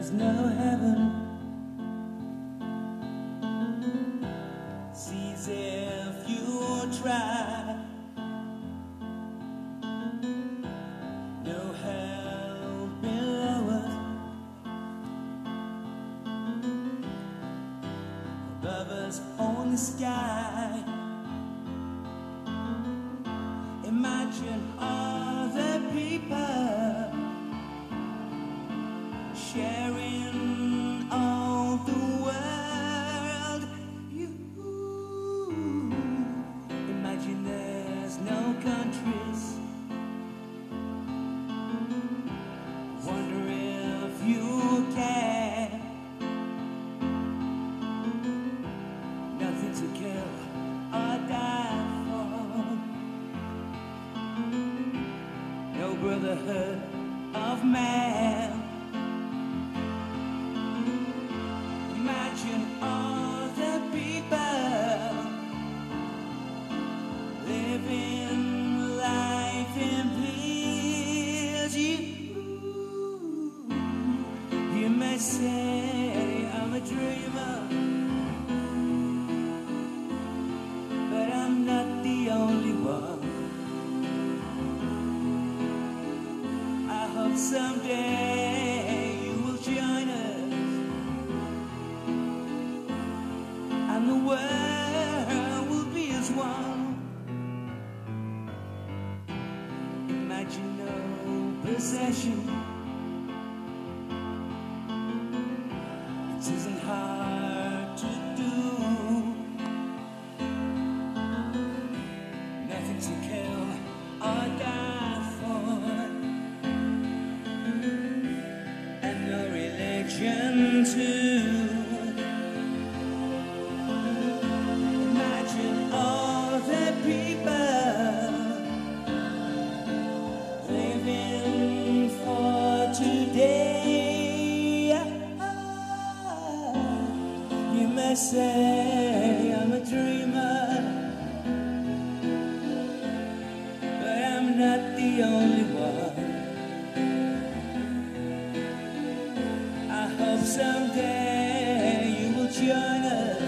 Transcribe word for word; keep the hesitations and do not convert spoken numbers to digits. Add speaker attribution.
Speaker 1: there's no heaven. Sees if you try. No hell below us. Above us on the sky. Imagine other people sharing all the world. You imagine there's no countries. Wonder if you can. Nothing to kill or die for. No brotherhood of man. Imagine all the people living life in peace. You, you may say I'm a dreamer, but I'm not the only one. I hope someday you will join us, and the world will be as one. Imagine no possession. It isn't hard to do. Nothing to kill or die for, and no religion too. Imagine all the people living for today. You may say I'm a dreamer, but I'm not the only one. I hope someday you will join us,